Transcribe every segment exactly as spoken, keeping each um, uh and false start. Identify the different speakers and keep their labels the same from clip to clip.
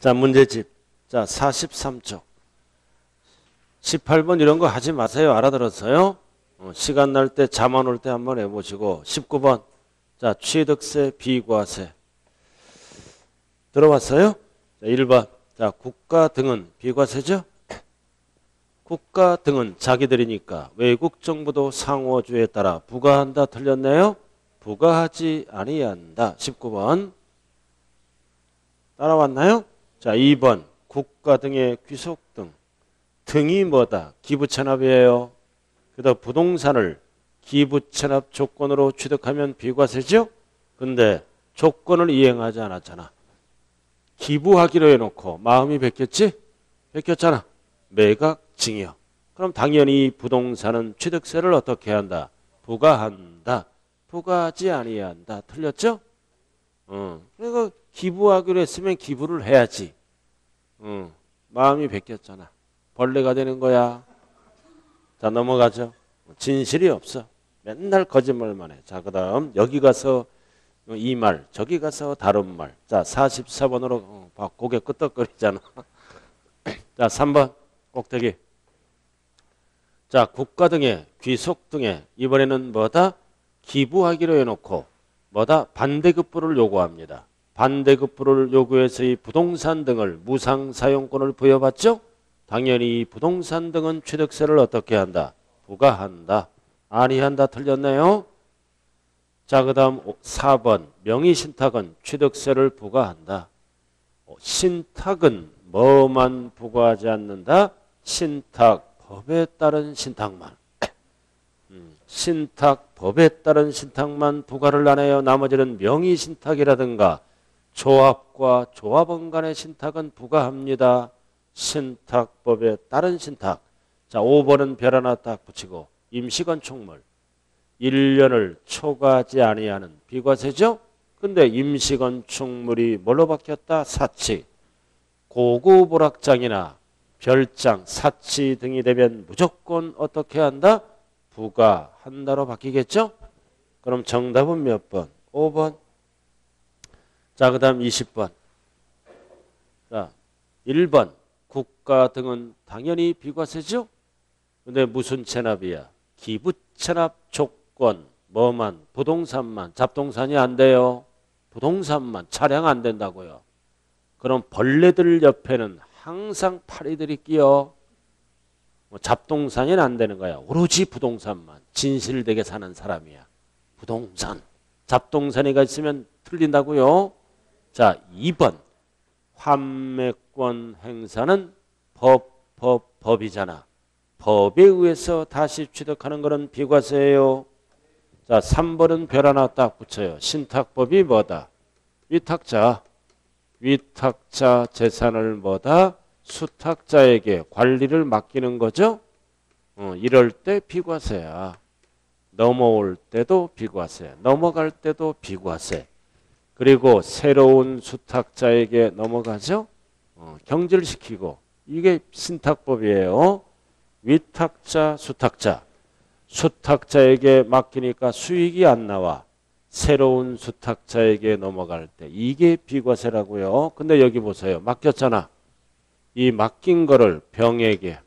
Speaker 1: 자, 문제집. 자, 사십삼 쪽. 십팔 번 이런 거 하지 마세요. 알아들었어요? 어, 시간 날 때 잠 안 올 때 한번 해보시고. 십구 번. 자, 취득세, 비과세. 들어봤어요? 자, 일 번. 자, 국가 등은 비과세죠? 국가 등은 자기들이니까 외국 정부도 상호주의에 따라 부과한다. 틀렸네요? 부과하지 아니한다. 십구 번. 따라왔나요? 자, 이 번. 국가 등의 귀속 등. 등이 뭐다? 기부채납이에요. 그다음 부동산을 기부채납 조건으로 취득하면 비과세죠? 근데 조건을 이행하지 않았잖아. 기부하기로 해놓고 마음이 베꼈지? 베꼈잖아. 매각징역. 그럼 당연히 부동산은 취득세를 어떻게 한다? 부과한다. 부과하지 아니한다. 틀렸죠? 어. 그러니까 기부하기로 했으면 기부를 해야지. 어. 마음이 베꼈잖아. 벌레가 되는 거야. 자, 넘어가죠. 진실이 없어. 맨날 거짓말만 해. 자, 그 다음 여기 가서 이 말, 저기 가서 다른 말. 자, 사십사 번으로 어, 고개 끄덕거리잖아. 자, 삼 번 꼭대기. 자, 국가 등의 귀속 등의 이번에는 뭐다? 기부하기로 해놓고 뭐다? 반대급부를 요구합니다. 반대급부를 요구해서 이 부동산 등을 무상 사용권을 부여받죠? 당연히 부동산 등은 취득세를 어떻게 한다? 부과한다. 아니한다. 틀렸네요. 자, 그 다음 사 번. 명의신탁은 취득세를 부과한다. 신탁은 뭐만 부과하지 않는다? 신탁 법에 따른 신탁만. 신탁 법에 따른 신탁만 부과를 안 해요. 나머지는 명의신탁이라든가 조합과 조합원 간의 신탁은 부과합니다. 신탁법에 따른 신탁. 자, 오 번은 별 하나 딱 붙이고 임시건축물. 일 년을 초과하지 아니하는 비과세죠? 근데 임시건축물이 뭘로 바뀌었다? 사치. 고급 오락장이나 별장, 사치 등이 되면 무조건 어떻게 한다? 부과한다로 바뀌겠죠? 그럼 정답은 몇 번? 오 번. 자, 그 다음 이십 번. 자, 일 번. 국가 등은 당연히 비과세죠? 근데 무슨 체납이야? 기부체납 조건. 뭐만? 부동산만. 잡동산이 안 돼요. 부동산만. 차량 안 된다고요. 그럼 벌레들 옆에는 항상 파리들이 끼어. 뭐 잡동산이 안 되는 거야. 오로지 부동산만. 진실되게 사는 사람이야. 부동산. 잡동산이가 있으면 틀린다고요. 자, 이 번. 환매권 행사는 법, 법, 법이잖아. 법에 의해서 다시 취득하는 것은 비과세예요. 자, 삼 번은 별 하나 딱 붙여요. 신탁법이 뭐다? 위탁자. 위탁자 재산을 뭐다? 수탁자에게 관리를 맡기는 거죠. 어, 이럴 때 비과세야. 넘어올 때도 비과세. 넘어갈 때도 비과세. 그리고 새로운 수탁자에게 넘어가죠. 어, 경질시키고. 이게 신탁법이에요. 위탁자, 수탁자. 수탁자에게 맡기니까 수익이 안 나와. 새로운 수탁자에게 넘어갈 때. 이게 비과세라고요. 근데 여기 보세요. 맡겼잖아. 이 맡긴 거를 병에게.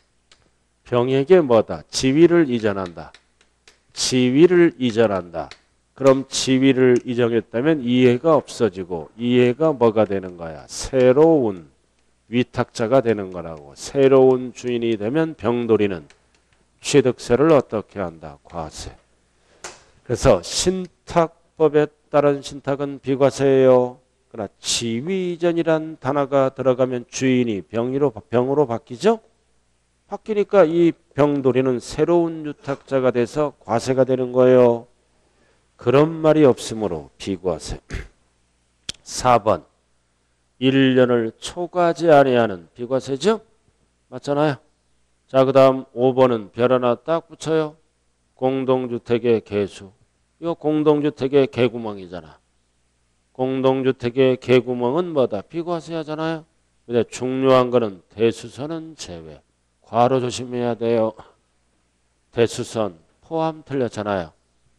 Speaker 1: 병에게 뭐다? 지위를 이전한다. 지위를 이전한다. 그럼 지위를 이전했다면 이해가 없어지고 이해가 뭐가 되는 거야? 새로운 위탁자가 되는 거라고. 새로운 주인이 되면 병돌이는 취득세를 어떻게 한다? 과세. 그래서 신탁법에 따른 신탁은 비과세예요. 그러나 지위 이전이란 단어가 들어가면 주인이 병으로, 병으로 바뀌죠? 바뀌니까 이 병돌이는 새로운 유탁자가 돼서 과세가 되는 거예요. 그런 말이 없으므로 비과세. 사 번. 일 년을 초과하지 아니하는 비과세죠? 맞잖아요. 자, 그 다음 오 번은 별 하나 딱 붙여요. 공동주택의 개수. 이거 공동주택의 개구멍이잖아. 공동주택의 개구멍은 뭐다? 비과세 하잖아요. 근데 중요한 거는 대수선은 제외. 괄호 조심해야 돼요. 대수선 포함 틀렸잖아요.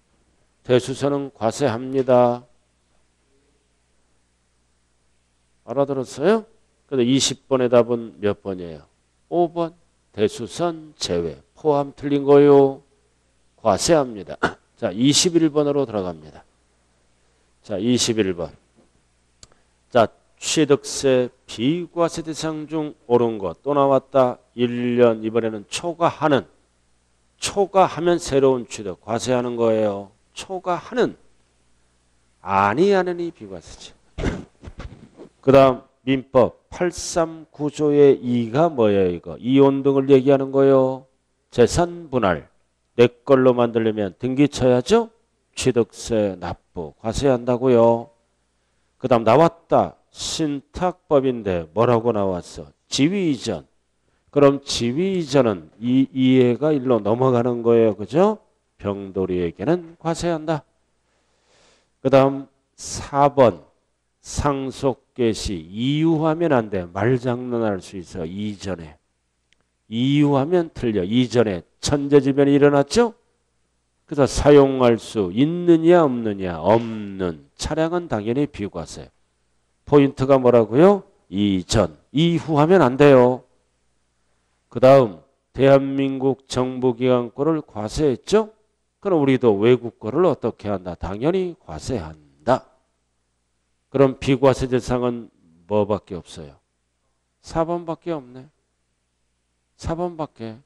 Speaker 1: 대수선은 과세합니다. 알아들었어요? 그래서 이십 번의 답은 몇 번이에요? 오 번. 대수선 제외. 포함 틀린 거요. 과세합니다. 자, 이십일 번으로 들어갑니다. 자, 이십일 번. 자, 취득세 비과세 대상 중 옳은 것 또 나왔다. 일 년 이번에는 초과하는. 초과하면 새로운 취득 과세하는 거예요. 초과하는. 아니하는이 비과세지. 그 다음 민법 팔십삼 조의 이가 뭐예요? 이거 이혼 등을 얘기하는 거예요. 재산 분할. 내 걸로 만들려면 등기 쳐야죠. 취득세 납부 과세한다고요. 그 다음 나왔다. 신탁법인데 뭐라고 나왔어? 지위 이전. 그럼 지위 이전은 이 이해가 일로 넘어가는 거예요. 그죠? 병돌이에게는 과세한다. 그 다음 사 번 상속 개시 이유하면 안 돼. 말장난할 수 있어. 이전에. 이유하면 틀려. 이전에 천재지변이 일어났죠? 그래서 사용할 수 있느냐 없느냐. 없는. 차량은 당연히 비과세. 포인트가 뭐라고요? 이전. 이후 하면 안 돼요. 그 다음 대한민국 정부기관권을 과세했죠? 그럼 우리도 외국 거를 어떻게 한다? 당연히 과세한다. 그럼 비과세 대상은 뭐밖에 없어요? 사 번밖에 없네. 사 번밖에.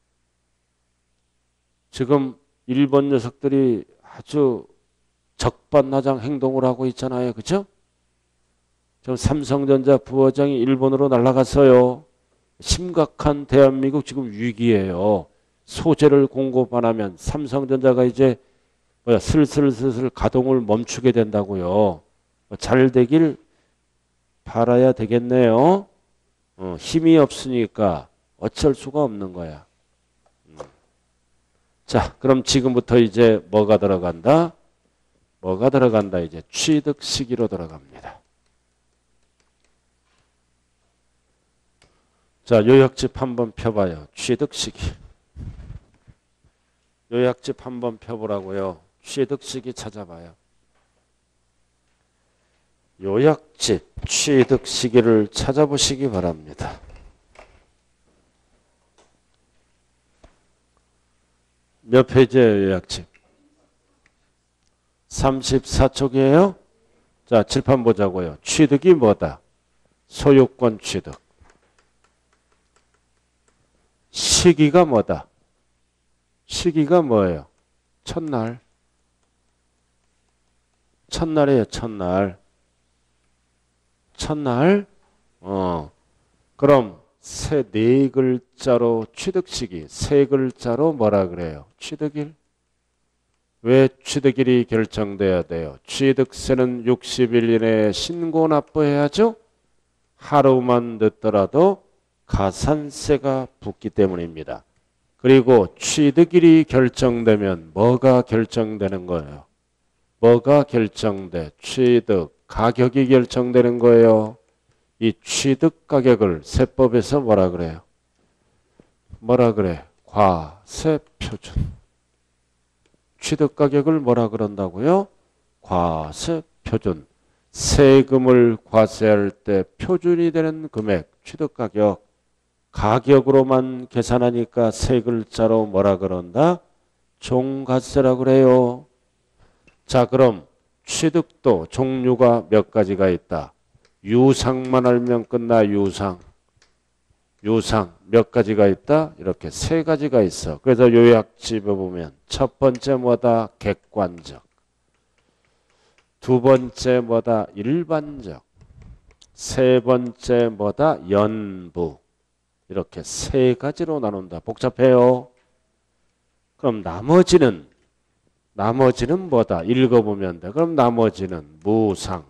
Speaker 1: 지금 일본 녀석들이 아주 적반하장 행동을 하고 있잖아요. 그죠? 지금 삼성전자 부회장이 일본으로 날아갔어요. 심각한 대한민국 지금 위기예요. 소재를 공급 안 하면 삼성전자가 이제 뭐야 슬슬슬슬 가동을 멈추게 된다고요. 잘 되길 바라야 되겠네요. 어, 힘이 없으니까 어쩔 수가 없는 거야. 음. 자, 그럼 지금부터 이제 뭐가 들어간다? 뭐가 들어간다? 이제 취득 시기로 들어갑니다. 자, 요약집 한번 펴봐요. 취득 시기. 요약집 한번 펴보라고요. 취득 시기 찾아봐요. 요약집 취득 시기를 찾아보시기 바랍니다. 몇 페이지예요, 요약집? 삼십사 쪽이에요? 자, 칠판 보자고요. 취득이 뭐다? 소유권 취득. 시기가 뭐다? 시기가 뭐예요? 첫날. 첫날이에요, 첫날. 첫날. 어. 그럼 세 네 글자로 취득 시기. 세 글자로 뭐라 그래요? 취득일. 왜 취득일이 결정돼야 돼요? 취득세는 육십 일 이내에 신고 납부해야죠? 하루만 늦더라도 가산세가 붙기 때문입니다. 그리고 취득일이 결정되면 뭐가 결정되는 거예요? 뭐가 결정돼? 취득 가격이 결정되는 거예요. 이 취득 가격을 세법에서 뭐라 그래요? 뭐라 그래? 과세표준. 취득 가격을 뭐라 그런다고요? 과세표준. 세금을 과세할 때 표준이 되는 금액, 취득 가격. 가격으로만 계산하니까 세 글자로 뭐라 그런다? 종가세라고 그래요. 자, 그럼 취득도 종류가 몇 가지가 있다. 유상만 알면 끝나. 유상. 유상 몇 가지가 있다? 이렇게 세 가지가 있어. 그래서 요약집에 보면 첫 번째 뭐다? 객관적. 두 번째 뭐다? 일반적. 세 번째 뭐다? 연부. 이렇게 세 가지로 나눈다. 복잡해요. 그럼 나머지는 나머지는 뭐다? 읽어보면 돼. 그럼 나머지는 무상,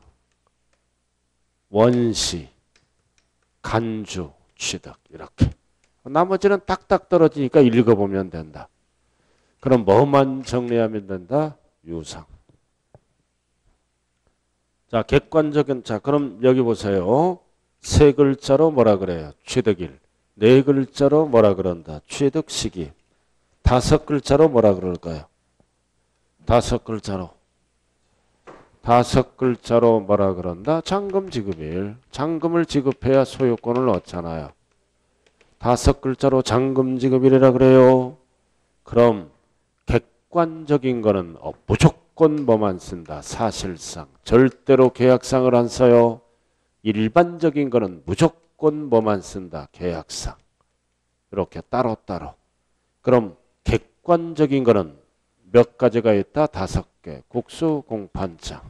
Speaker 1: 원시, 간주, 취득 이렇게. 나머지는 딱딱 떨어지니까 읽어보면 된다. 그럼 뭐만 정리하면 된다? 유상. 자, 객관적인 자 그럼 여기 보세요. 세 글자로 뭐라 그래요? 취득일. 네 글자로 뭐라 그런다? 취득 시기. 다섯 글자로 뭐라 그럴까요? 다섯 글자로 다섯 글자로 뭐라 그런다? 잔금 지급일. 잔금을 지급해야 소유권을 얻잖아요. 다섯 글자로 잔금 지급일이라 그래요. 그럼 객관적인 거는 어, 무조건 뭐만 쓴다. 사실상. 절대로 계약상을 안 써요. 일반적인 거는 무조건 뭐만 쓴다. 계약상. 이렇게 따로따로. 그럼 객관적인 거는 몇 가지가 있다? 다섯 개. 국수 공판장.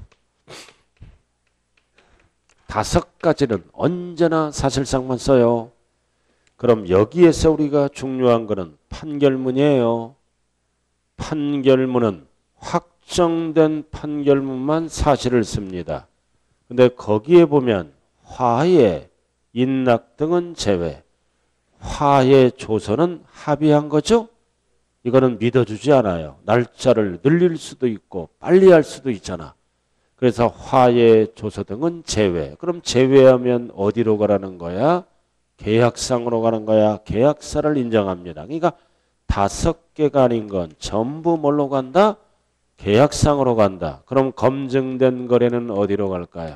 Speaker 1: 다섯 가지는 언제나 사실상만 써요. 그럼 여기에서 우리가 중요한 거는 판결문이에요. 판결문은 확정된 판결문만 사실을 씁니다. 근데 거기에 보면 화해, 인락 등은 제외. 화해 조서는 합의한 거죠? 이거는 믿어주지 않아요. 날짜를 늘릴 수도 있고 빨리 할 수도 있잖아. 그래서 화해 조서 등은 제외. 그럼 제외하면 어디로 가라는 거야? 계약상으로 가는 거야. 계약사를 인정합니다. 그러니까 다섯 개가 아닌 건 전부 뭘로 간다? 계약상으로 간다. 그럼 검증된 거래는 어디로 갈까요?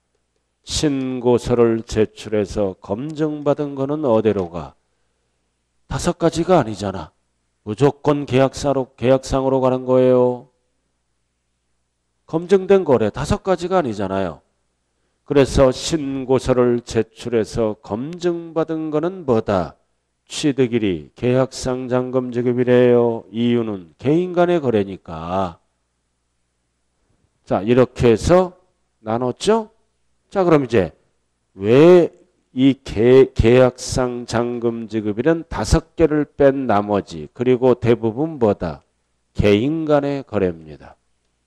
Speaker 1: 신고서를 제출해서 검증받은 거는 어디로 가? 다섯 가지가 아니잖아. 무조건 계약사로, 계약상으로 가는 거예요. 검증된 거래 다섯 가지가 아니잖아요. 그래서 신고서를 제출해서 검증받은 거는 뭐다? 취득일이 계약상 잔금 지급이래요. 이유는 개인 간의 거래니까. 자, 이렇게 해서 나눴죠? 자, 그럼 이제 왜 이 계약상 잔금 지급일은 다섯 개를 뺀 나머지 그리고 대부분 뭐다? 개인 간의 거래입니다.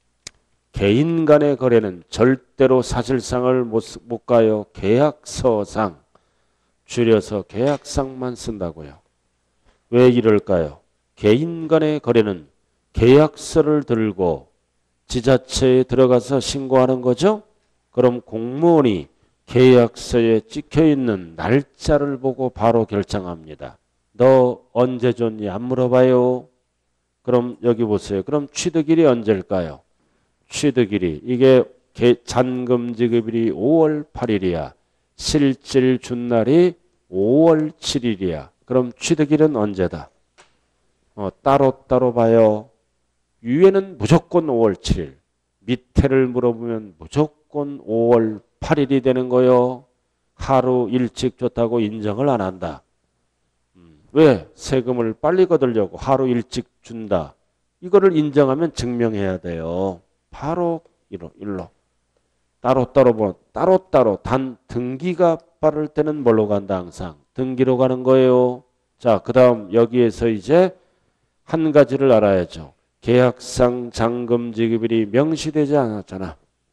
Speaker 1: 개인 간의 거래는 절대로 사실상을 못, 못 가요. 계약서상. 줄여서 계약상만 쓴다고요. 왜 이럴까요? 개인 간의 거래는 계약서를 들고 지자체에 들어가서 신고하는 거죠? 그럼 공무원이 계약서에 찍혀있는 날짜를 보고 바로 결정합니다. 너 언제 줬니? 안 물어봐요. 그럼 여기 보세요. 그럼 취득일이 언제일까요? 취득일이 이게 잔금 지급일이 오월 팔일이야. 실질 준 날이 오월 칠일이야. 그럼 취득일은 언제다? 어, 따로따로 봐요. 위에는 무조건 오월 칠일. 밑에를 물어보면 무조건 오월 팔일이 되는 거요. 하루 일찍 줬다고 인정을 안 한다. 음, 왜? 세금을 빨리 거두려고 하루 일찍 준다. 이거를 인정하면 증명해야 돼요. 바로 일로, 일로. 따로따로 뭐 따로따로 단 등기가 빠를 때는 뭘로 간다 항상? 등기로 가는 거예요. 자, 그 다음 여기에서 이제 한 가지를 알아야죠. 계약상 잔금 지급일이 명시되지 않았잖아.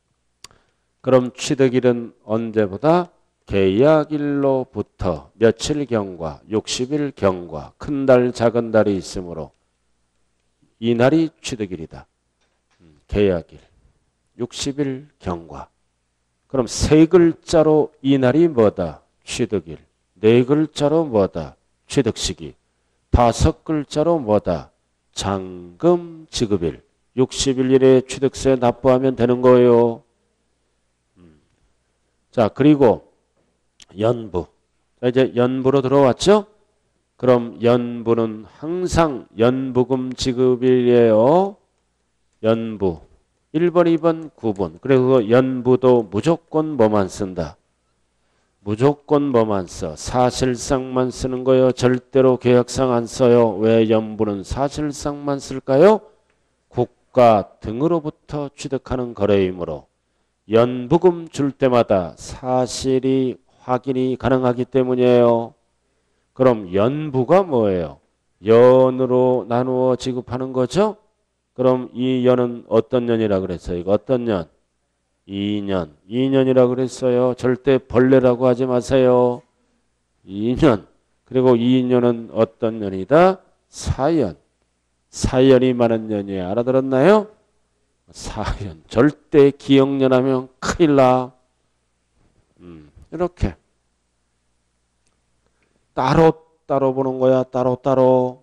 Speaker 1: 그럼 취득일은 언제보다? 계약일로부터 며칠 경과, 육십 일 경과, 큰 달, 작은 달이 있으므로 이 날이 취득일이다. 계약일, 육십 일 경과. 그럼 세 글자로 이 날이 뭐다? 취득일. 네 글자로 뭐다? 취득시기. 다섯 글자로 뭐다? 잔금 지급일. 육십 일에 취득세 납부하면 되는 거예요. 자, 그리고 연부. 자, 이제 연부로 들어왔죠? 그럼 연부는 항상 연부금 지급일이에요. 연부. 일 번, 이 번, 구 번. 그리고 연부도 무조건 뭐만 쓴다? 무조건 뭐만 써? 사실상만 쓰는 거예요. 절대로 계약상 안 써요. 왜 연부는 사실상만 쓸까요? 국가 등으로부터 취득하는 거래이므로 연부금 줄 때마다 사실이 확인이 가능하기 때문이에요. 그럼 연부가 뭐예요? 연으로 나누어 지급하는 거죠? 그럼 이 연은 어떤 년이라 그랬어요? 이거 어떤 년? 이 년. 이 년이라 그랬어요. 절대 벌레라고 하지 마세요. 이 년. 그리고 이 년은 어떤 년이다? 사연. 사연이 많은 년이에요. 알아들었나요? 사연. 절대 기억년 하면 큰일 나. 음, 이렇게. 따로따로 보는 거야. 따로따로.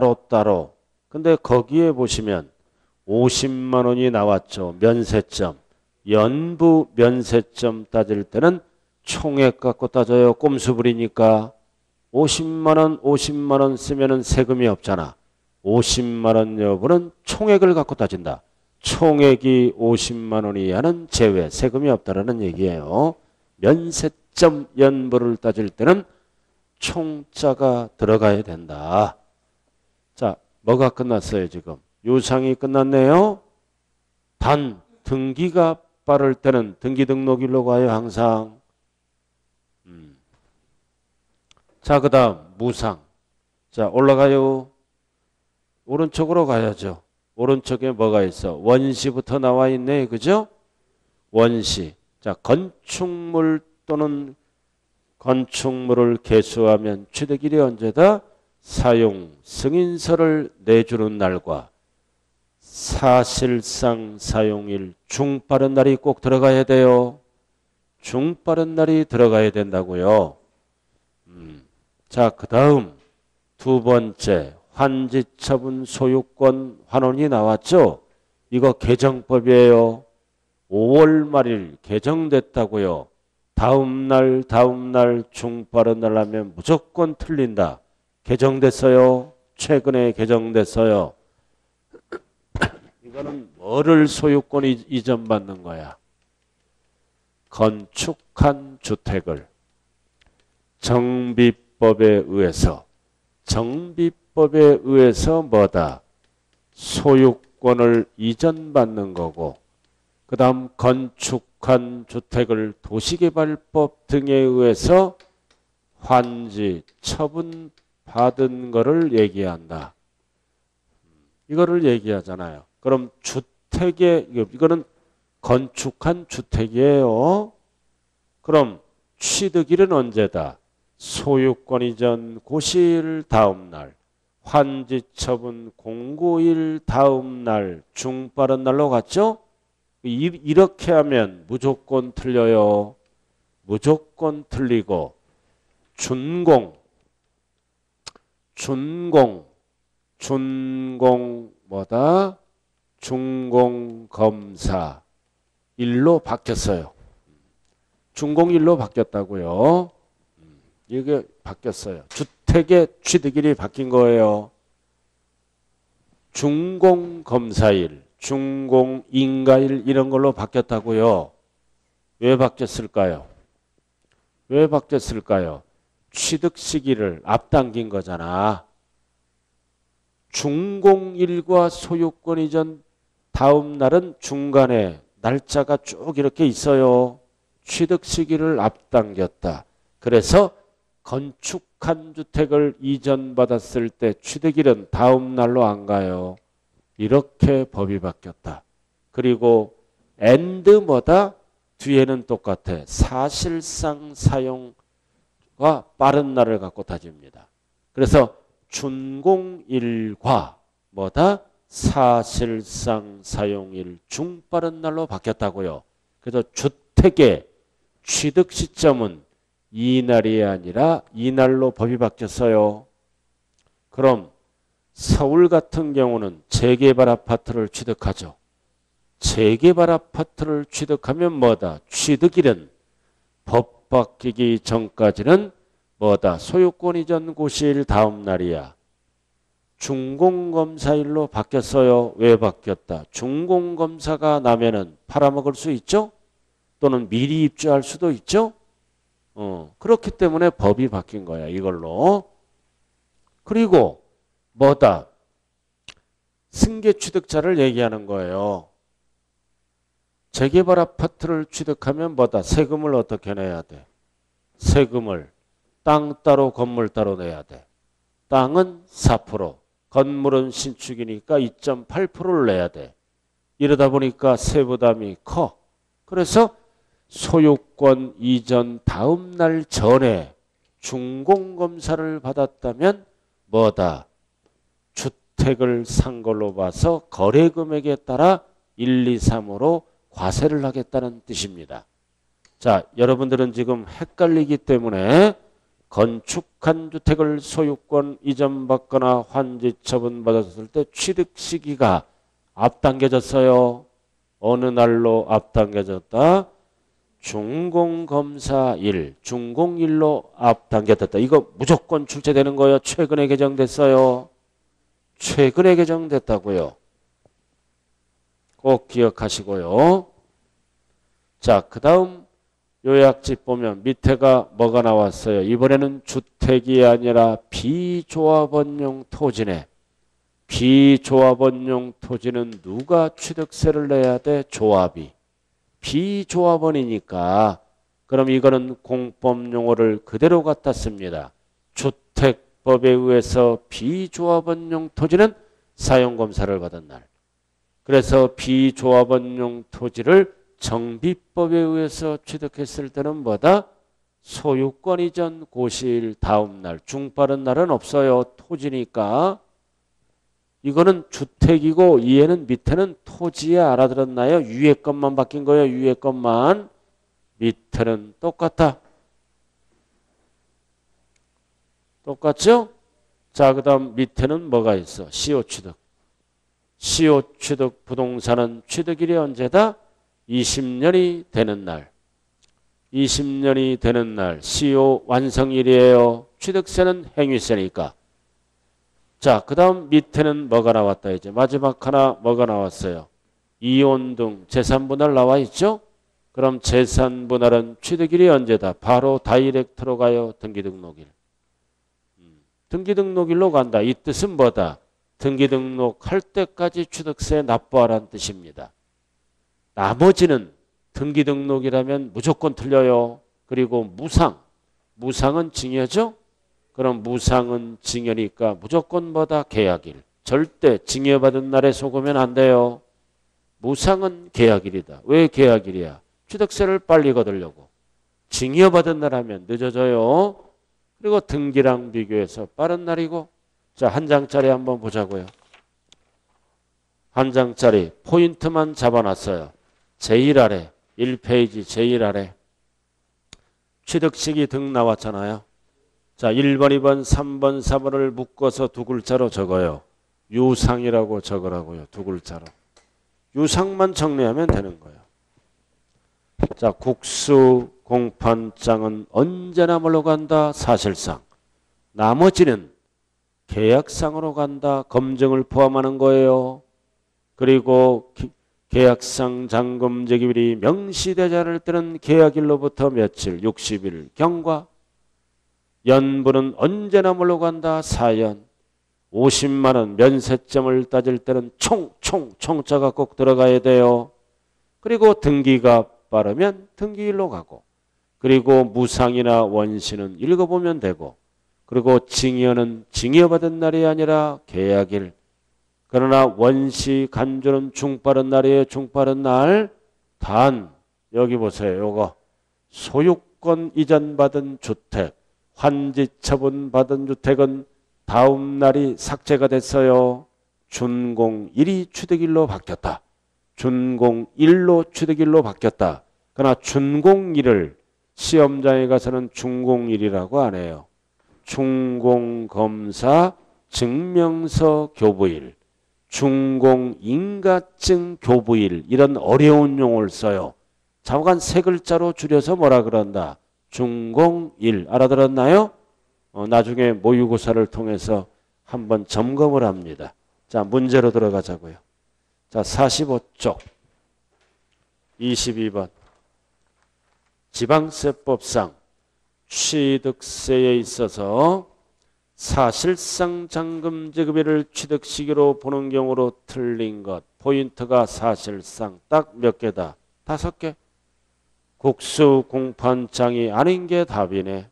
Speaker 1: 따로따로. 근데 거기에 보시면 오십만 원이 나왔죠. 면세점. 연부 면세점 따질 때는 총액 갖고 따져요. 꼼수 부리니까. 오십만 원, 오십만 원 쓰면은 세금이 없잖아. 오십만 원 여부는 총액을 갖고 따진다. 총액이 오십만 원 이하는 제외, 세금이 없다라는 얘기예요. 면세점 연부를 따질 때는 총자가 들어가야 된다. 자, 뭐가 끝났어요 지금? 유상이 끝났네요. 단 등기가 빠를 때는 등기 등록일로 가요 항상. 음. 자, 그 다음 무상. 자, 올라가요. 오른쪽으로 가야죠. 오른쪽에 뭐가 있어? 원시부터 나와 있네. 그죠? 원시. 자, 건축물 또는 건축물을 개수하면 취득일이 언제다? 사용 승인서를 내주는 날과 사실상 사용일 중빠른 날이 꼭 들어가야 돼요. 중빠른 날이 들어가야 된다고요. 음. 자, 그 다음 두 번째 환지처분 소유권 환원이 나왔죠. 이거 개정법이에요. 오월 말일 개정됐다고요. 다음 날 다음 날 중빠른 날 하면 무조건 틀린다. 개정됐어요. 최근에 개정됐어요. 이거는 뭐를 소유권 이전받는 거야? 건축한 주택을 정비법에 의해서 정비법에 의해서 뭐다? 소유권을 이전받는 거고, 그 다음 건축한 주택을 도시개발법 등에 의해서 환지 처분 받은 거를 얘기한다. 이거를 얘기하잖아요. 그럼 주택의, 이거는 건축한 주택이에요. 그럼 취득일은 언제다? 소유권 이전 고시일 다음 날, 환지 처분 공고일 다음 날, 중빠른 날로 갔죠? 이렇게 하면 무조건 틀려요. 무조건 틀리고, 준공, 준공, 준공 뭐다? 준공검사 일로 바뀌었어요. 준공일로 바뀌었다고요. 이게 바뀌었어요. 주택의 취득일이 바뀐 거예요. 준공검사일, 준공인가일 이런 걸로 바뀌었다고요. 왜 바뀌었을까요? 왜 바뀌었을까요? 취득 시기를 앞당긴 거잖아. 준공일과 소유권 이전 다음 날은 중간에 날짜가 쭉 이렇게 있어요. 취득 시기를 앞당겼다. 그래서 건축한 주택을 이전받았을 때 취득일은 다음 날로 안 가요. 이렇게 법이 바뀌었다. 그리고 and 뭐다? 뒤에는 똑같아. 사실상 사용과 빠른 날을 갖고 따집니다. 그래서 준공일과 뭐다? 사실상 사용일 중빠른 날로 바뀌었다고요. 그래서 주택의 취득 시점은 이날이 아니라 이날로 법이 바뀌었어요. 그럼 서울 같은 경우는 재개발 아파트를 취득하죠. 재개발 아파트를 취득하면 뭐다? 취득일은 법 바뀌기 전까지는 뭐다? 소유권 이전 고시일 다음 날이야. 준공검사일로 바뀌었어요. 왜 바뀌었다? 준공검사가 나면은 팔아먹을 수 있죠? 또는 미리 입주할 수도 있죠? 어, 그렇기 때문에 법이 바뀐 거야. 이걸로. 그리고 뭐다? 승계 취득자를 얘기하는 거예요. 재개발 아파트를 취득하면 뭐다? 세금을 어떻게 내야 돼? 세금을 땅 따로 건물 따로 내야 돼. 땅은 사 퍼센트, 건물은 신축이니까 이 점 팔 퍼센트를 내야 돼. 이러다 보니까 세부담이 커. 그래서 소유권 이전 다음 날 전에 준공검사를 받았다면 뭐다? 주택을 산 걸로 봐서 거래금액에 따라 일, 이, 삼으로 과세를 하겠다는 뜻입니다. 자, 여러분들은 지금 헷갈리기 때문에 건축한 주택을 소유권 이전받거나 환지 처분받았을 때 취득 시기가 앞당겨졌어요. 어느 날로 앞당겨졌다? 준공검사일, 준공일로 앞당겨졌다. 이거 무조건 출제되는 거예요. 최근에 개정됐어요. 최근에 개정됐다고요. 꼭 기억하시고요. 자, 그 다음 요약집 보면 밑에가 뭐가 나왔어요? 이번에는 주택이 아니라 비조합원용 토지네. 비조합원용 토지는 누가 취득세를 내야 돼? 조합이. 비조합원이니까 그럼 이거는 공법 용어를 그대로 갖다 씁니다. 주택법에 의해서 비조합원용 토지는 사용검사를 받은 날. 그래서 비조합원용 토지를 정비법에 의해서 취득했을 때는 뭐다? 소유권 이전 고시일 다음 날. 중빠른 날은 없어요. 토지니까. 이거는 주택이고 얘는 밑에는 토지에 알아들었나요? 위에 것만 바뀐 거예요. 위에 것만. 밑에는 똑같다. 똑같죠? 자, 그 다음 밑에는 뭐가 있어? 시효 취득. 시효 취득 부동산은 취득일이 언제다? 이십 년이 되는 날. 이십 년이 되는 날. 시효 완성일이에요. 취득세는 행위세니까. 자, 그 다음 밑에는 뭐가 나왔다 이제. 마지막 하나 뭐가 나왔어요? 이혼 등 재산분할 나와 있죠? 그럼 재산분할은 취득일이 언제다? 바로 다이렉트로 가요. 등기등록일. 음, 등기등록일로 간다. 이 뜻은 뭐다? 등기등록할 때까지 취득세 납부하라는 뜻입니다. 나머지는 등기등록이라면 무조건 틀려요. 그리고 무상. 무상은 징여죠? 그럼 무상은 징여니까 무조건 뭐다? 계약일. 절대 징여받은 날에 속으면 안 돼요. 무상은 계약일이다. 왜 계약일이야? 취득세를 빨리 거두려고. 징여받은 날 하면 늦어져요. 그리고 등기랑 비교해서 빠른 날이고. 자, 한 장짜리 한번 보자고요. 한 장짜리 포인트만 잡아놨어요. 제일 아래 일 페이지 제일 아래 취득시기 등 나왔잖아요. 자, 일 번, 이 번, 삼 번, 사 번을 묶어서 두 글자로 적어요. 유상이라고 적으라고요. 두 글자로. 유상만 정리하면 되는 거예요. 자, 국수 공판장은 언제나 뭘로 간다? 사실상. 나머지는 계약상으로 간다. 검증을 포함하는 거예요. 그리고 기, 계약상 잔금 제기일이 명시되지 않을 때는 계약일로부터 며칠? 육십 일 경과. 연부는 언제나 뭘로 간다? 사연. 오십만 원 면세점을 따질 때는 총, 총, 총자가 꼭 들어가야 돼요. 그리고 등기가 빠르면 등기일로 가고. 그리고 무상이나 원시는 읽어보면 되고. 그리고 징여는 징여받은 날이 아니라 계약일. 그러나 원시 간주는 중빠른 날이에요. 중빠른 날. 단 여기 보세요. 요거 소유권 이전 받은 주택, 환지 처분 받은 주택은 다음 날이 삭제가 됐어요. 준공일이 취득일로 바뀌었다. 준공일로 취득일로 바뀌었다. 그러나 준공일을 시험장에 가서는 준공일이라고 안 해요. 준공검사 증명서 교부일, 준공인가증 교부일 이런 어려운 용어를 써요. 잠깐 세 글자로 줄여서 뭐라 그런다? 준공일. 알아들었나요? 어, 나중에 모의고사를 통해서 한번 점검을 합니다. 자, 문제로 들어가자고요. 자, 사십오 쪽 이십이 번 지방세법상 취득세에 있어서 사실상 잔금 지급일을 취득시기로 보는 경우로 틀린 것. 포인트가 사실상 딱 몇 개다? 다섯 개. 국수 공판장이 아닌 게 답이네.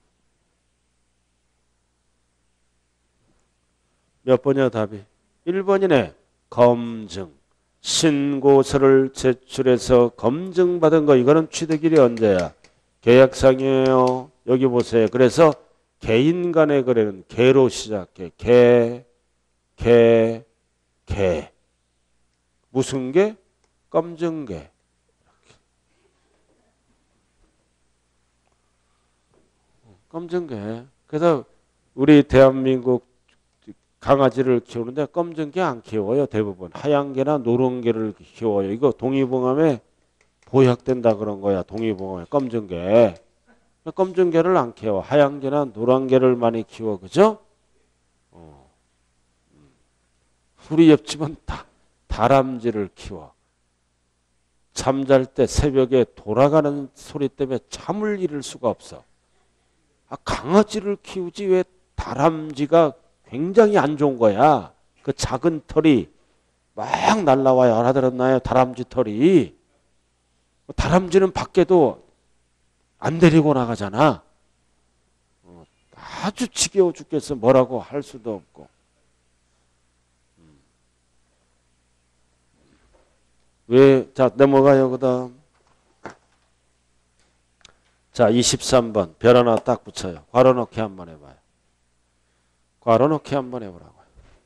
Speaker 1: 몇 번이야 답이? 일 번이네. 검증. 신고서를 제출해서 검증받은 거. 이거는 취득일이 언제야? 계약상이에요. 여기 보세요. 그래서 개인 간의 거래는 개로 시작해. 개, 개, 개. 무슨 개? 검증개. 검증개. 그래서 우리 대한민국 강아지를 키우는데 검정 개 안 키워요. 대부분 하얀 개나 노란 개를 키워요. 이거 동의보감에 보약된다 그런 거야. 동의보감에 검정 개. 검정 개를 안 키워. 하얀 개나 노란 개를 많이 키워. 그죠? 어. 우리 옆집은 다, 다람쥐를 키워. 잠잘 때 새벽에 돌아가는 소리 때문에 잠을 이룰 수가 없어. 아, 강아지를 키우지 왜 다람쥐가 굉장히 안 좋은 거야. 그 작은 털이 막 날라와요. 알아들었나요? 다람쥐 털이. 다람쥐는 밖에도 안 데리고 나가잖아. 아주 지겨워 죽겠어. 뭐라고 할 수도 없고. 왜? 자, 넘어가요. 그 다음. 자, 이십삼 번. 별 하나 딱 붙여요. 괄호 넣기 한번 해봐요. 괄호 넣기 한번 해보라고요.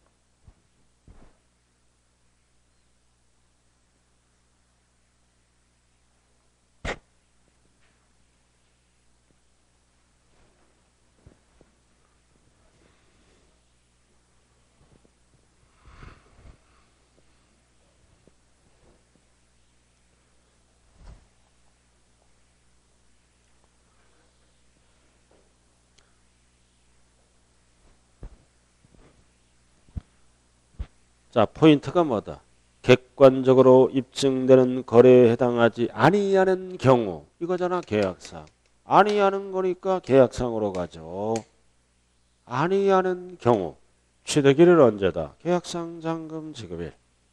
Speaker 1: 자, 포인트가 뭐다? 객관적으로 입증되는 거래에 해당하지 아니하는 경우. 이거잖아, 계약상. 아니하는 거니까 계약상으로 가죠. 아니하는 경우. 취득일은 언제다? 계약상 잔금 지급일.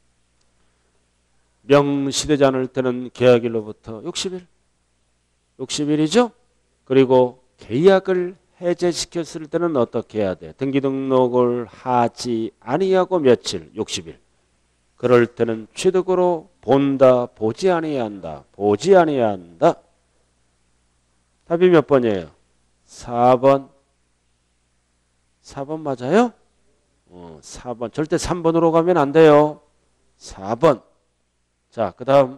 Speaker 1: 명시되지 않을 때는 계약일로부터 육십 일. 육십 일이죠? 그리고 계약을 해제시켰을 때는 어떻게 해야 돼? 등기등록을 하지 아니하고 며칠? 육십 일. 그럴 때는 취득으로 본다, 보지 아니한다. 보지 아니한다. 답이 몇 번이에요? 사 번. 사 번 맞아요? 어, 사 번. 절대 삼 번으로 가면 안 돼요. 사 번. 자, 그 다음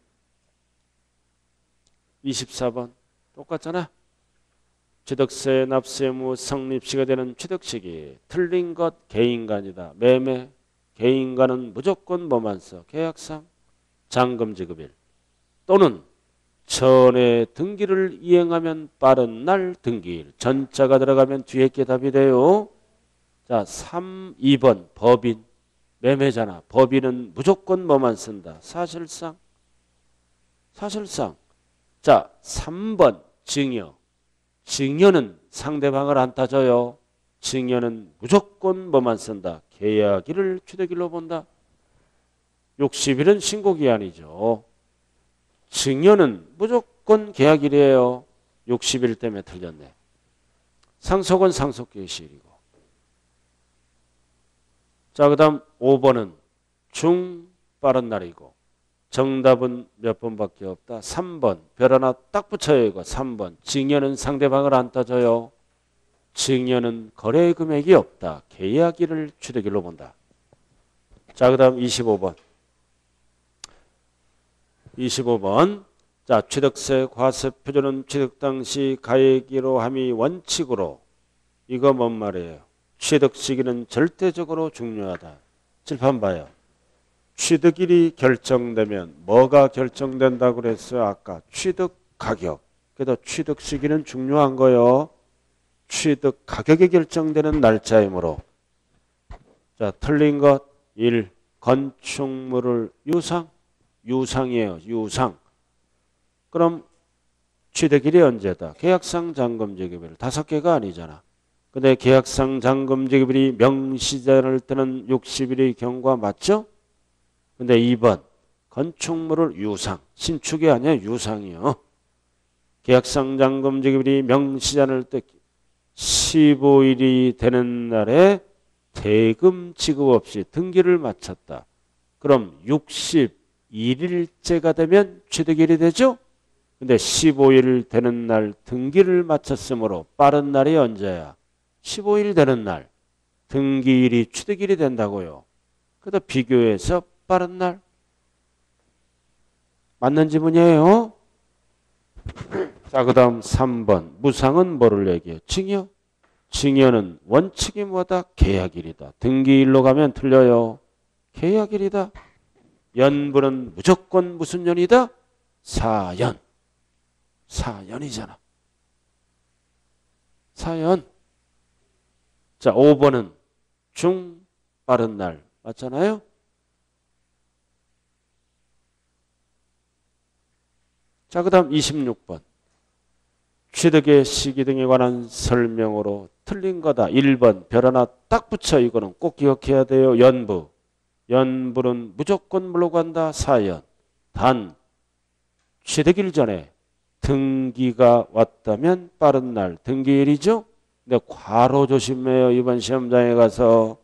Speaker 1: 이십사 번. 똑같잖아. 취득세 납세 의무 성립시가 되는 취득시기. 틀린 것 개인간이다. 매매. 개인간은 무조건 뭐만 써? 계약상 잔금 지급일. 또는 전에 등기를 이행하면 빠른 날 등기일. 전자가 들어가면 뒤에 게 답이 돼요. 자, 삼, 이 번 법인. 매매잖아. 법인은 무조건 뭐만 쓴다? 사실상. 사실상. 자, 삼 번 증여. 증여는 상대방을 안 따져요. 증여는 무조건 뭐만 쓴다? 계약일을 취득일로 본다. 육십 일은 신고기한이죠. 증여는 무조건 계약일이에요. 육십 일 때문에 틀렸네. 상속은 상속개시일이고. 자, 그 다음 오 번은 중 빠른 날이고. 정답은 몇 번밖에 없다. 삼 번. 별 하나 딱 붙여요. 이거 삼 번. 증여는 상대방을 안 따져요. 증여는 거래 금액이 없다. 계약일을 취득일로 본다. 자, 그 다음 이십오 번. 이십오 번. 자, 취득세 과세 표준은 취득 당시 가액으로 함이 원칙으로. 이거 뭔 말이에요? 취득 시기는 절대적으로 중요하다. 칠판 봐요. 취득일이 결정되면 뭐가 결정된다고 그랬어요? 아까 취득 가격. 그래도 취득 시기는 중요한 거요. 취득 가격이 결정되는 날짜이므로. 자, 틀린 것 일. 건축물을 유상. 유상이에요. 유상. 그럼 취득일이 언제다? 계약상 잔금 지급일. 다섯 개가 아니잖아. 근데 계약상 잔금 지급일이 명시될 때는 육십 일의 경과 맞죠? 근데 이 번 건축물을 유상. 신축이 아니야. 유상이요. 계약상 잔금 지급일이 명시지 않을 때 십오 일이 되는 날에 대금 지급 없이 등기를 마쳤다. 그럼 육십일 일째가 되면 취득일이 되죠? 근데 십오 일 되는 날 등기를 마쳤으므로 빠른 날이 언제야? 십오 일 되는 날. 등기일이 취득일이 된다고요. 그래서 비교해서 빠른 날. 맞는 지문이에요. 자, 그 다음 삼 번. 무상은 뭐를 얘기해요? 증여. 증여는 원칙이 뭐다? 계약일이다. 등기일로 가면 틀려요. 계약일이다. 연부는 무조건 무슨 년이다? 사연. 사연이잖아. 사연. 자, 오 번은 중 빠른 날 맞잖아요. 자, 그 다음 이십육 번. 취득의 시기 등에 관한 설명으로 틀린 거다. 일 번 별 하나 딱 붙여. 이거는 꼭 기억해야 돼요. 연부. 연부는 무조건 물러간다. 사연. 단 취득일 전에 등기가 왔다면 빠른 날. 등기일이죠. 근데 괄호 조심해요. 이번 시험장에 가서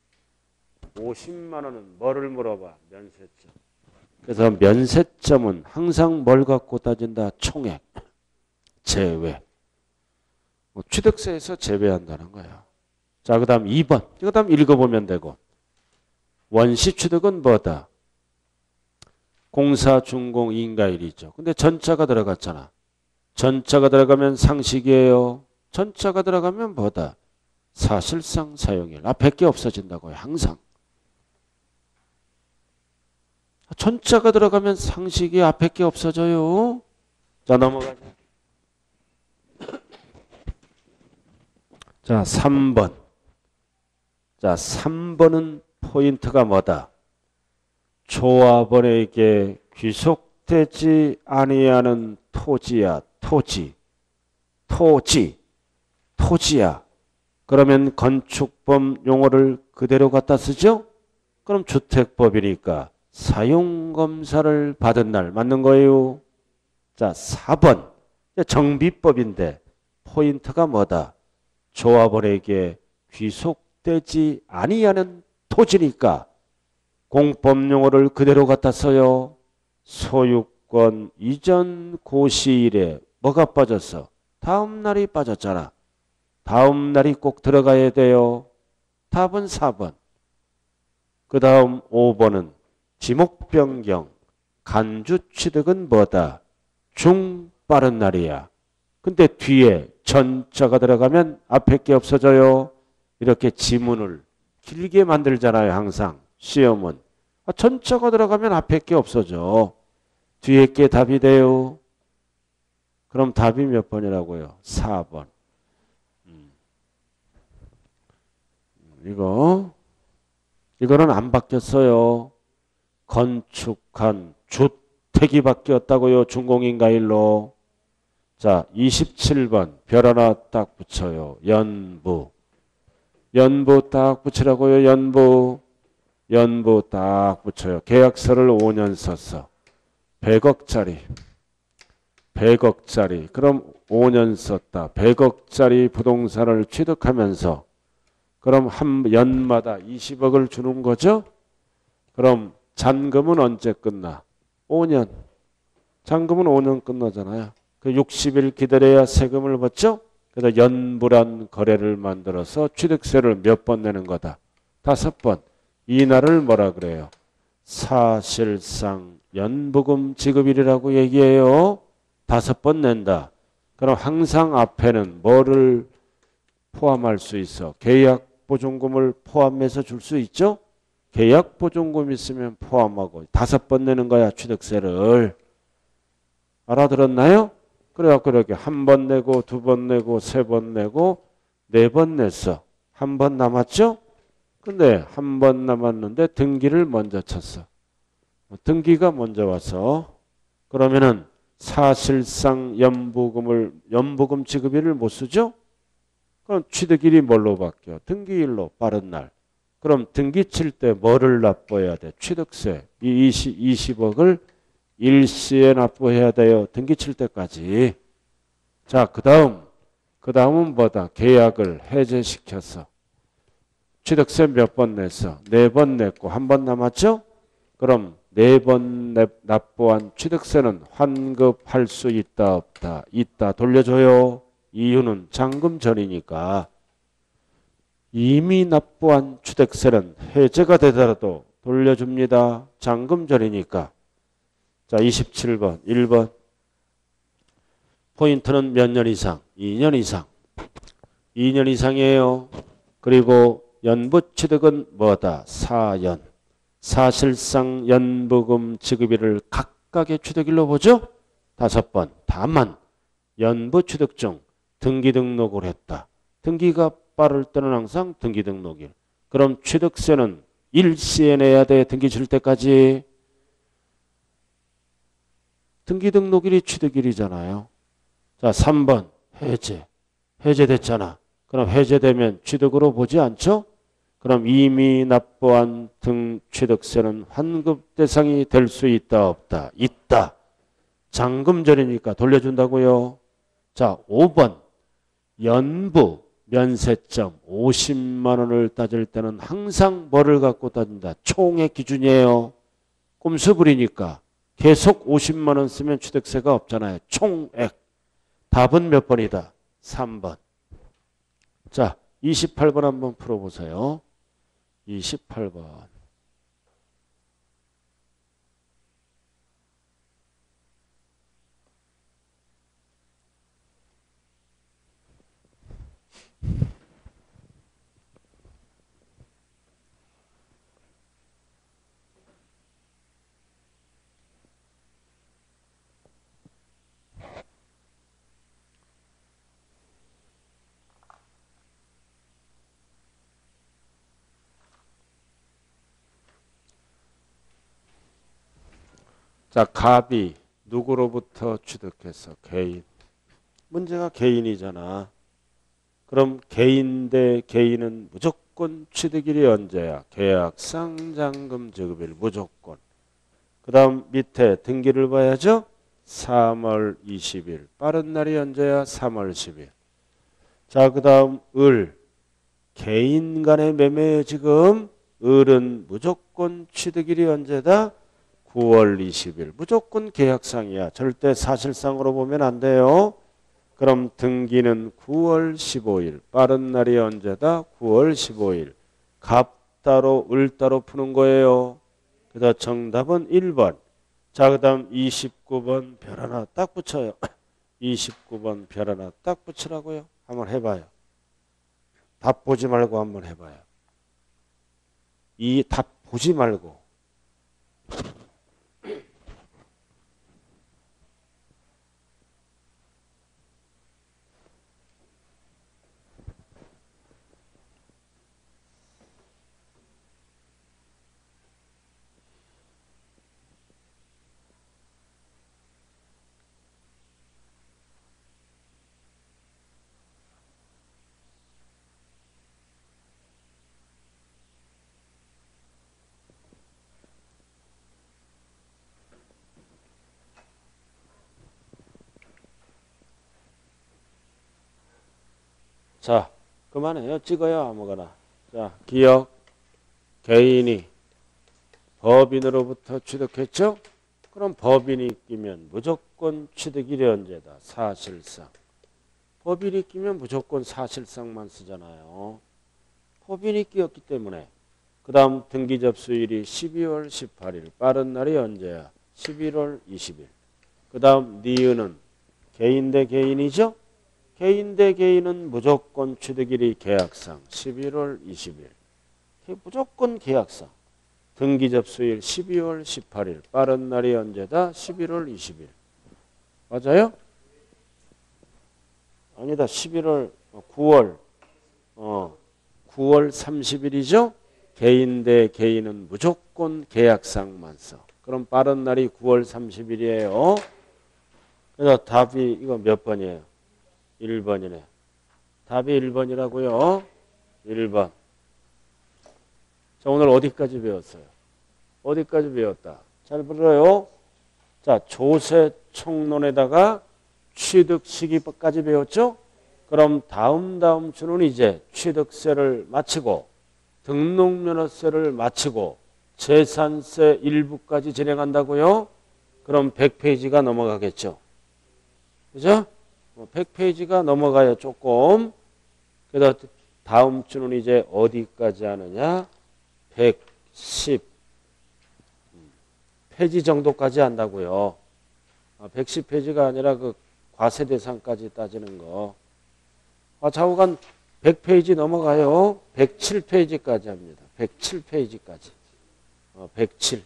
Speaker 1: 오십만 원은 뭐를 물어봐? 면세점. 그래서 면세점은 항상 뭘 갖고 따진다? 총액. 제외. 뭐 취득세에서 제외한다는 거야. 자, 그 다음 이 번. 그 다음 읽어보면 되고. 원시 취득은 뭐다? 공사, 준공, 인가일이죠. 근데 전자가 들어갔잖아. 전자가 들어가면 상식이에요. 전자가 들어가면 뭐다? 사실상 사용일. 앞에 게 없어진다고요. 항상. 전자가 들어가면 상식이 앞에 게 없어져요. 자, 넘어가자. 자, 삼 번. 자, 삼 번은 포인트가 뭐다? 조합원에게 귀속되지 아니하는 토지야. 토지. 토지. 토지야. 그러면 건축법 용어를 그대로 갖다 쓰죠? 그럼 주택법이니까 사용검사를 받은 날 맞는 거예요. 자, 사 번. 정비법인데 포인트가 뭐다? 조합원에게 귀속되지 아니하는 토지니까 공법용어를 그대로 갖다 써요. 소유권 이전 고시일에 뭐가 빠졌어? 다음 날이 빠졌잖아. 다음 날이 꼭 들어가야 돼요. 답은 사 번. 그 다음 오 번은 지목 변경. 간주 취득은 뭐다? 중 빠른 날이야. 근데 뒤에 전자가 들어가면 앞에 게 없어져요. 이렇게 지문을 길게 만들잖아요. 항상 시험은. 아, 전자가 들어가면 앞에 게 없어져. 뒤에 게 답이 돼요. 그럼 답이 몇 번이라고요? 사 번. 음. 이거 이거는 안 바뀌었어요. 건축한 주택이 바뀌었다고요. 준공인가일로. 자, 이십칠 번 별 하나 딱 붙여요. 연부. 연부 딱 붙이라고요. 연부. 연부 딱 붙여요. 계약서를 오 년 썼어. 백억짜리. 백억짜리. 그럼 오 년 썼다. 백억짜리 부동산을 취득하면서 그럼 한 연마다 이십억을 주는 거죠? 그럼 잔금은 언제 끝나? 오 년. 잔금은 오 년 끝나잖아요. 그 육십 일 기다려야 세금을 받죠? 그래서 연부란 거래를 만들어서 취득세를 몇 번 내는 거다? 다섯 번. 이 날을 뭐라 그래요? 사실상 연부금 지급일이라고 얘기해요. 다섯 번 낸다. 그럼 항상 앞에는 뭐를 포함할 수 있어? 계약보증금을 포함해서 줄 수 있죠? 계약보증금 있으면 포함하고 다섯 번 내는 거야. 취득세를. 알아들었나요? 그래갖고 이렇게 한 번 내고 두 번 내고 세 번 내고 네 번 냈어. 한 번 남았죠? 근데 한 번 남았는데 등기를 먼저 쳤어. 등기가 먼저 와서 그러면은 사실상 연부금을 연부금 지급일을 못 쓰죠? 그럼 취득일이 뭘로 바뀌어? 등기일로 빠른 날. 그럼 등기 칠 때 뭐를 납부해야 돼? 취득세. 이 이십억을 일시에 납부해야 돼요. 등기 칠 때까지. 자, 그 다음. 그 다음은 뭐다? 계약을 해제시켰어. 취득세 몇 번 냈어? 네 번 냈고 한 번 남았죠? 그럼 네 번 납부한 취득세는 환급할 수 있다 없다? 있다. 돌려줘요. 이유는 잔금 전이니까. 이미 납부한 취득세는 해제가 되더라도 돌려줍니다. 잔금 전이니까. 자, 이십칠 번, 일 번. 포인트는 몇 년 이상? 이 년 이상. 이 년 이상이에요. 그리고 연부취득은 뭐다? 사 년. 사실상 연부금 지급일을 각각의 취득일로 보죠. 다섯 번. 다만 연부취득 중 등기 등록을 했다. 등기가 빠를 때는 항상 등기 등록일. 그럼 취득세는 일시에 내야 돼. 등기 줄 때까지. 등기 등록일이 취득일이잖아요. 자, 삼 번 해제. 해제됐잖아. 그럼 해제되면 취득으로 보지 않죠? 그럼 이미 납부한 등 취득세는 환급 대상이 될 수 있다 없다? 있다. 잔금절이니까 돌려준다고요. 자, 오 번 연부 면세점 오십만 원을 따질 때는 항상 뭐를 갖고 따진다? 총액 기준이에요. 꼼수부리니까 계속 오십만 원 쓰면 취득세가 없잖아요. 총액. 답은 몇 번이다? 삼 번. 자, 이십팔 번 한번 풀어보세요. 이십팔 번. 자, 갑이 누구로부터 취득해서? 개인. 문제가 개인이잖아. 그럼 개인 대 개인은 무조건 취득일이 언제야? 계약상 잔금 지급일 무조건. 그 다음 밑에 등기를 봐야죠. 삼월 이십일. 빠른 날이 언제야? 삼월 십일. 자, 그 다음 을. 개인 간의 매매에 지금 을은 무조건 취득일이 언제다? 구월 이십일. 무조건 계약상이야. 절대 사실상으로 보면 안 돼요. 그럼 등기는 구월 십오일. 빠른 날이 언제다? 구월 십오일. 갑 따로 을 따로 푸는 거예요. 그래서 정답은 일 번. 자, 그 다음 이십구 번 별 하나 딱 붙여요. 이십구 번 별 하나 딱 붙이라고요. 한번 해봐요. 답 보지 말고 한번 해봐요. 이 답 보지 말고. 자, 그만해요. 찍어요. 아무거나. 자, 기억. 개인이 법인으로부터 취득했죠? 그럼 법인이 끼면 무조건 취득일이 언제다? 사실상. 법인이 끼면 무조건 사실상만 쓰잖아요. 법인이 끼었기 때문에. 그 다음 등기 접수일이 십이월 십팔일. 빠른 날이 언제야? 십일월 이십일. 그 다음 니은은 개인 대 개인이죠? 개인 대 개인은 무조건 취득일이 계약상 십일월 이십일. 무조건 계약상. 등기 접수일 십이월 십팔일. 빠른 날이 언제다? 십일월 이십일. 맞아요? 아니다. 십일월 구월 어 구월 삼십일이죠? 개인 대 개인은 무조건 계약상만 써. 그럼 빠른 날이 구월 삼십일이에요. 그래서 답이 이거 몇 번이에요? 일 번이네. 답이 일 번이라고요. 일 번. 자, 오늘 어디까지 배웠어요? 어디까지 배웠다? 잘 불러요. 자, 조세 총론에다가 취득 시기까지 배웠죠? 그럼 다음 다음 주는 이제 취득세를 마치고 등록면허세를 마치고 재산세 일부까지 진행한다고요? 그럼 백 페이지가 넘어가겠죠? 그죠? 백 페이지가 넘어가야 조금. 그래서 다음 주는 이제 어디까지 하느냐? 백십 페이지 정도까지 한다고요. 백십 페이지가 아니라 그 과세대상까지 따지는 거. 아, 좌우간 백 페이지 넘어가요. 백칠 페이지까지 합니다. 백칠 페이지까지. 어, 백칠.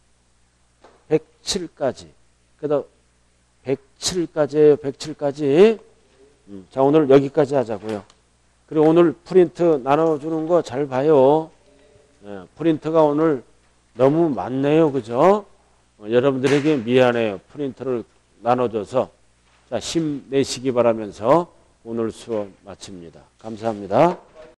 Speaker 1: 백칠까지. 그래도 백칠까지예요. 백칠까지. 음, 자, 오늘 여기까지 하자고요. 그리고 오늘 프린트 나눠주는 거 잘 봐요. 예, 프린트가 오늘 너무 많네요. 그죠? 어, 여러분들에게 미안해요. 프린트를 나눠줘서. 자, 힘내시기 바라면서 오늘 수업 마칩니다. 감사합니다.